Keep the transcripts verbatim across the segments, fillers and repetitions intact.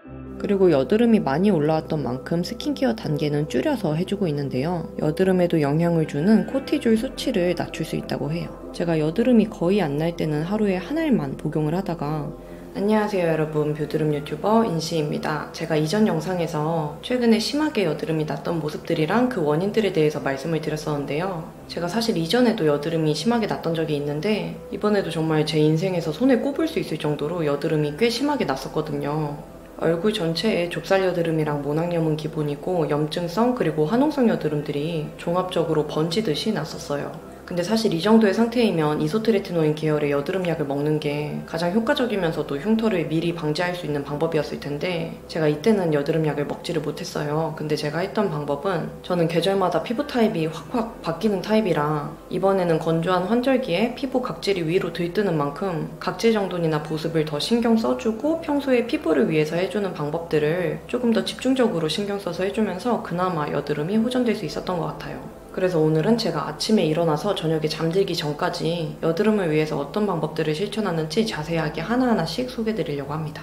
그리고 여드름이 많이 올라왔던 만큼 스킨케어 단계는 줄여서 해주고 있는데요. 여드름에도 영향을 주는 코티졸 수치를 낮출 수 있다고 해요. 제가 여드름이 거의 안 날 때는 하루에 한 알만 복용을 하다가 안녕하세요 여러분, 뷰드름 유튜버 인시입니다. 제가 이전 영상에서 최근에 심하게 여드름이 났던 모습들이랑 그 원인들에 대해서 말씀을 드렸었는데요. 제가 사실 이전에도 여드름이 심하게 났던 적이 있는데 이번에도 정말 제 인생에서 손에 꼽을 수 있을 정도로 여드름이 꽤 심하게 났었거든요. 얼굴 전체에 좁쌀 여드름이랑 모낭염은 기본이고 염증성 그리고 화농성 여드름들이 종합적으로 번지듯이 났었어요. 근데 사실 이 정도의 상태이면 이소트레티노인 계열의 여드름약을 먹는 게 가장 효과적이면서도 흉터를 미리 방지할 수 있는 방법이었을 텐데 제가 이때는 여드름약을 먹지를 못했어요. 근데 제가 했던 방법은 저는 계절마다 피부 타입이 확확 바뀌는 타입이라 이번에는 건조한 환절기에 피부 각질이 위로 들뜨는 만큼 각질 정돈이나 보습을 더 신경 써주고 평소에 피부를 위해서 해주는 방법들을 조금 더 집중적으로 신경 써서 해주면서 그나마 여드름이 호전될 수 있었던 것 같아요. 그래서 오늘은 제가 아침에 일어나서 저녁에 잠들기 전까지 여드름을 위해서 어떤 방법들을 실천하는지 자세하게 하나하나씩 소개해드리려고 합니다.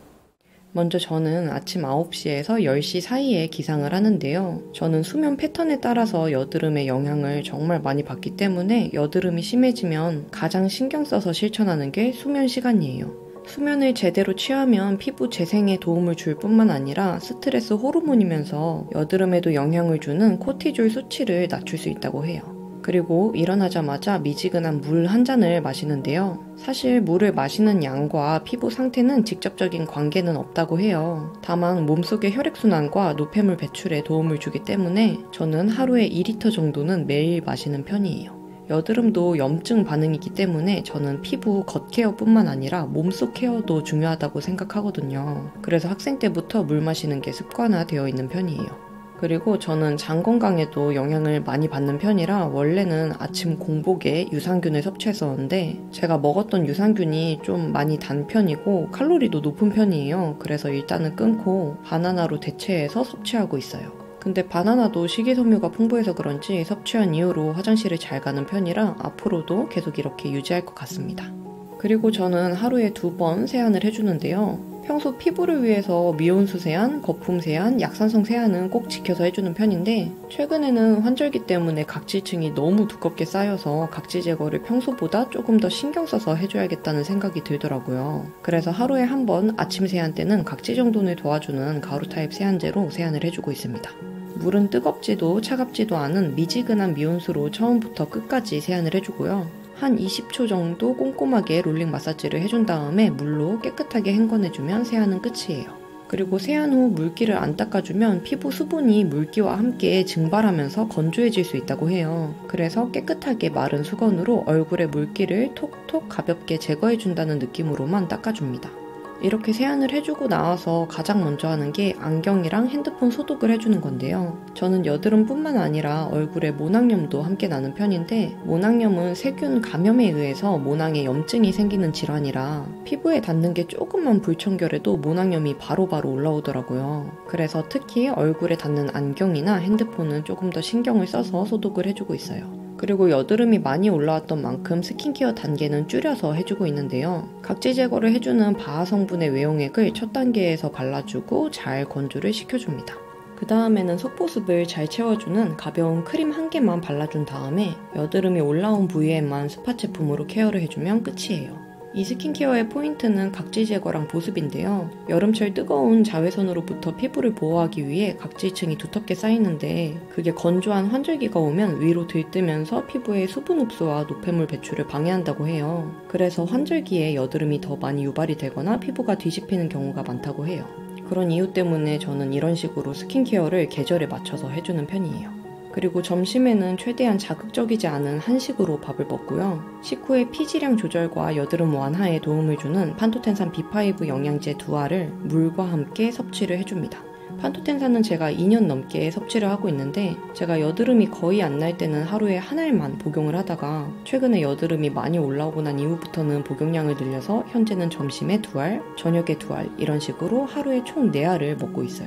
먼저 저는 아침 아홉 시에서 열 시 사이에 기상을 하는데요. 저는 수면 패턴에 따라서 여드름의 영향을 정말 많이 받기 때문에 여드름이 심해지면 가장 신경 써서 실천하는 게 수면 시간이에요. 수면을 제대로 취하면 피부 재생에 도움을 줄 뿐만 아니라 스트레스 호르몬이면서 여드름에도 영향을 주는 코티졸 수치를 낮출 수 있다고 해요. 그리고 일어나자마자 미지근한 물 한 잔을 마시는데요. 사실 물을 마시는 양과 피부 상태는 직접적인 관계는 없다고 해요. 다만 몸속의 혈액순환과 노폐물 배출에 도움을 주기 때문에 저는 하루에 이 리터 정도는 매일 마시는 편이에요. 여드름도 염증 반응이기 때문에 저는 피부 겉케어뿐만 아니라 몸속 케어도 중요하다고 생각하거든요. 그래서 학생 때부터 물 마시는 게 습관화되어 있는 편이에요. 그리고 저는 장 건강에도 영향을 많이 받는 편이라 원래는 아침 공복에 유산균을 섭취했었는데 제가 먹었던 유산균이 좀 많이 단 편이고 칼로리도 높은 편이에요. 그래서 일단은 끊고 바나나로 대체해서 섭취하고 있어요. 근데 바나나도 식이섬유가 풍부해서 그런지 섭취한 이후로 화장실을 잘 가는 편이라 앞으로도 계속 이렇게 유지할 것 같습니다. 그리고 저는 하루에 두 번 세안을 해주는데요. 평소 피부를 위해서 미온수 세안, 거품 세안, 약산성 세안은 꼭 지켜서 해주는 편인데 최근에는 환절기 때문에 각질층이 너무 두껍게 쌓여서 각질 제거를 평소보다 조금 더 신경 써서 해줘야겠다는 생각이 들더라고요. 그래서 하루에 한 번 아침 세안 때는 각질 정돈을 도와주는 가루 타입 세안제로 세안을 해주고 있습니다. 물은 뜨겁지도 차갑지도 않은 미지근한 미온수로 처음부터 끝까지 세안을 해주고요. 한 이십 초 정도 꼼꼼하게 롤링 마사지를 해준 다음에 물로 깨끗하게 헹궈내주면 세안은 끝이에요. 그리고 세안 후 물기를 안 닦아주면 피부 수분이 물기와 함께 증발하면서 건조해질 수 있다고 해요. 그래서 깨끗하게 마른 수건으로 얼굴의 물기를 톡톡 가볍게 제거해준다는 느낌으로만 닦아줍니다. 이렇게 세안을 해주고 나와서 가장 먼저 하는 게 안경이랑 핸드폰 소독을 해주는 건데요. 저는 여드름뿐만 아니라 얼굴에 모낭염도 함께 나는 편인데 모낭염은 세균 감염에 의해서 모낭에 염증이 생기는 질환이라 피부에 닿는 게 조금만 불청결해도 모낭염이 바로바로 올라오더라고요. 그래서 특히 얼굴에 닿는 안경이나 핸드폰은 조금 더 신경을 써서 소독을 해주고 있어요. 그리고 여드름이 많이 올라왔던 만큼 스킨케어 단계는 줄여서 해주고 있는데요. 각질 제거를 해주는 바하 성분의 외용액을 첫 단계에서 발라주고 잘 건조를 시켜줍니다. 그 다음에는 속보습을 잘 채워주는 가벼운 크림 한 개만 발라준 다음에 여드름이 올라온 부위에만 스팟 제품으로 케어를 해주면 끝이에요. 이 스킨케어의 포인트는 각질 제거랑 보습인데요. 여름철 뜨거운 자외선으로부터 피부를 보호하기 위해 각질층이 두텁게 쌓이는데 그게 건조한 환절기가 오면 위로 들뜨면서 피부의 수분 흡수와 노폐물 배출을 방해한다고 해요. 그래서 환절기에 여드름이 더 많이 유발이 되거나 피부가 뒤집히는 경우가 많다고 해요. 그런 이유 때문에 저는 이런 식으로 스킨케어를 계절에 맞춰서 해주는 편이에요. 그리고 점심에는 최대한 자극적이지 않은 한식으로 밥을 먹고요. 식후에 피지량 조절과 여드름 완화에 도움을 주는 판토텐산 비 파이브 영양제 두 알을 물과 함께 섭취를 해줍니다. 판토텐산은 제가 이 년 넘게 섭취를 하고 있는데 제가 여드름이 거의 안 날 때는 하루에 한 알만 복용을 하다가 최근에 여드름이 많이 올라오고 난 이후부터는 복용량을 늘려서 현재는 점심에 두 알, 저녁에 두 알 이런 식으로 하루에 총 네 알을 먹고 있어요.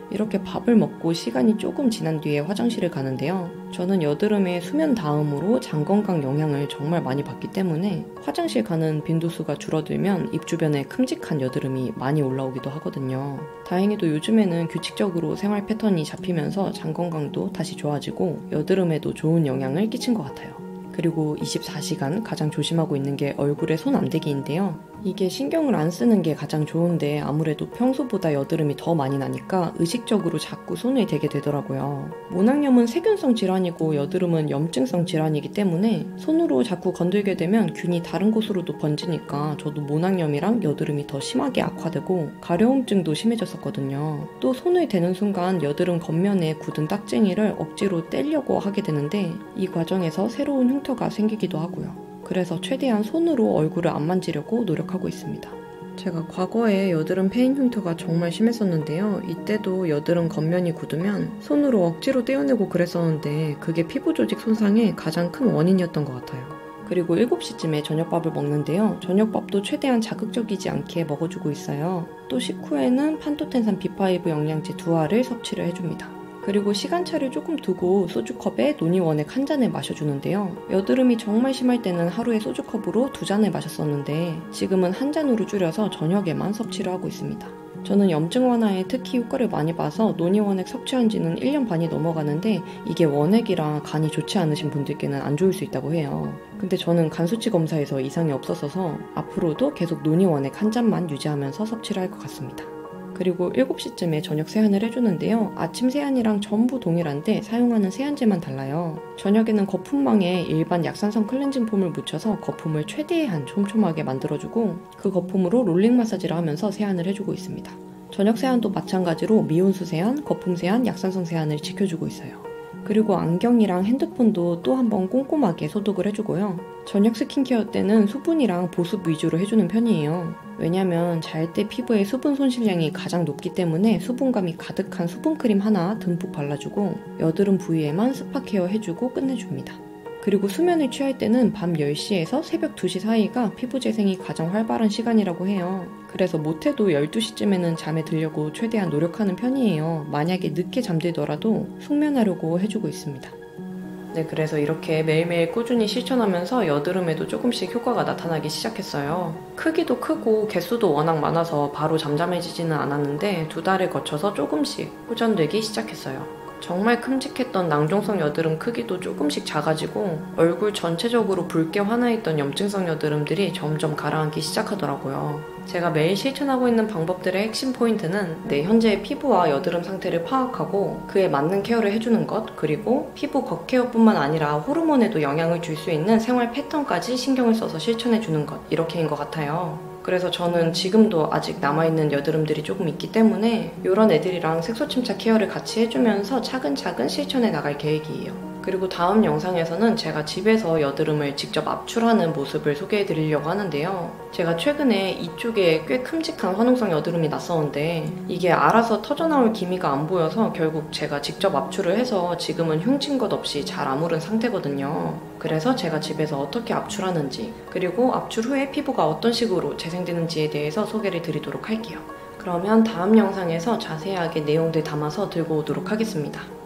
이렇게 밥을 먹고 시간이 조금 지난 뒤에 화장실을 가는데요. 저는 여드름에 수면 다음으로 장 건강 영향을 정말 많이 받기 때문에 화장실 가는 빈도수가 줄어들면 입 주변에 큼직한 여드름이 많이 올라오기도 하거든요. 다행히도 요즘에는 규칙적으로 생활 패턴이 잡히면서 장 건강도 다시 좋아지고 여드름에도 좋은 영향을 끼친 것 같아요. 그리고 이십사 시간 가장 조심하고 있는 게 얼굴에 손 안 대기인데요. 이게 신경을 안 쓰는 게 가장 좋은데 아무래도 평소보다 여드름이 더 많이 나니까 의식적으로 자꾸 손을 대게 되더라고요. 모낭염은 세균성 질환이고 여드름은 염증성 질환이기 때문에 손으로 자꾸 건들게 되면 균이 다른 곳으로도 번지니까 저도 모낭염이랑 여드름이 더 심하게 악화되고 가려움증도 심해졌었거든요. 또 손을 대는 순간 여드름 겉면에 굳은 딱쟁이를 억지로 떼려고 하게 되는데 이 과정에서 새로운 흉터가 생기기도 하고요. 그래서 최대한 손으로 얼굴을 안 만지려고 노력하고 있습니다. 제가 과거에 여드름 패인 흉터가 정말 심했었는데요. 이때도 여드름 겉면이 굳으면 손으로 억지로 떼어내고 그랬었는데 그게 피부 조직 손상의 가장 큰 원인이었던 것 같아요. 그리고 일곱 시쯤에 저녁밥을 먹는데요. 저녁밥도 최대한 자극적이지 않게 먹어주고 있어요. 또 식후에는 판토텐산 비 파이브 영양제 두 알을 섭취를 해줍니다. 그리고 시간차를 조금 두고 소주컵에 노니원액 한 잔을 마셔주는데요. 여드름이 정말 심할 때는 하루에 소주컵으로 두 잔을 마셨었는데 지금은 한 잔으로 줄여서 저녁에만 섭취를 하고 있습니다. 저는 염증 완화에 특히 효과를 많이 봐서 노니원액 섭취한 지는 일 년 반이 넘어가는데 이게 원액이라 간이 좋지 않으신 분들께는 안 좋을 수 있다고 해요. 근데 저는 간 수치 검사에서 이상이 없었어서 앞으로도 계속 노니원액 한 잔만 유지하면서 섭취를 할 것 같습니다. 그리고 일곱 시쯤에 저녁 세안을 해주는데요. 아침 세안이랑 전부 동일한데 사용하는 세안제만 달라요. 저녁에는 거품망에 일반 약산성 클렌징 폼을 묻혀서 거품을 최대한 촘촘하게 만들어주고 그 거품으로 롤링 마사지를 하면서 세안을 해주고 있습니다. 저녁 세안도 마찬가지로 미온수 세안, 거품 세안, 약산성 세안을 지켜주고 있어요. 그리고 안경이랑 핸드폰도 또 한번 꼼꼼하게 소독을 해주고요. 저녁 스킨케어 때는 수분이랑 보습 위주로 해주는 편이에요. 왜냐면 잘 때 피부의 수분 손실량이 가장 높기 때문에 수분감이 가득한 수분크림 하나 듬뿍 발라주고 여드름 부위에만 스파 케어 해주고 끝내줍니다. 그리고 수면을 취할 때는 밤 열 시에서 새벽 두 시 사이가 피부 재생이 가장 활발한 시간이라고 해요. 그래서 못해도 열두 시쯤에는 잠에 들려고 최대한 노력하는 편이에요. 만약에 늦게 잠들더라도 숙면하려고 해주고 있습니다. 네, 그래서 이렇게 매일매일 꾸준히 실천하면서 여드름에도 조금씩 효과가 나타나기 시작했어요. 크기도 크고 개수도 워낙 많아서 바로 잠잠해지지는 않았는데 두 달을 거쳐서 조금씩 호전되기 시작했어요. 정말 큼직했던 낭종성 여드름 크기도 조금씩 작아지고 얼굴 전체적으로 붉게 환해있던 염증성 여드름들이 점점 가라앉기 시작하더라고요. 제가 매일 실천하고 있는 방법들의 핵심 포인트는 내 현재의 피부와 여드름 상태를 파악하고 그에 맞는 케어를 해주는 것, 그리고 피부 겉케어뿐만 아니라 호르몬에도 영향을 줄 수 있는 생활 패턴까지 신경을 써서 실천해주는 것, 이렇게인 것 같아요. 그래서 저는 지금도 아직 남아있는 여드름들이 조금 있기 때문에 이런 애들이랑 색소 침착 케어를 같이 해주면서 차근차근 실천해 나갈 계획이에요. 그리고 다음 영상에서는 제가 집에서 여드름을 직접 압출하는 모습을 소개해 드리려고 하는데요. 제가 최근에 이쪽에 꽤 큼직한 화농성 여드름이 났었는데 이게 알아서 터져나올 기미가 안 보여서 결국 제가 직접 압출을 해서 지금은 흉진 것 없이 잘 아무른 상태거든요. 그래서 제가 집에서 어떻게 압출하는지, 그리고 압출 후에 피부가 어떤 식으로 재생되는지에 대해서 소개를 드리도록 할게요. 그러면 다음 영상에서 자세하게 내용들 담아서 들고 오도록 하겠습니다.